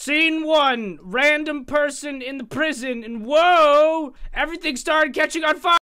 Scene 1, random person in the prison, and whoa, everything started catching on fire.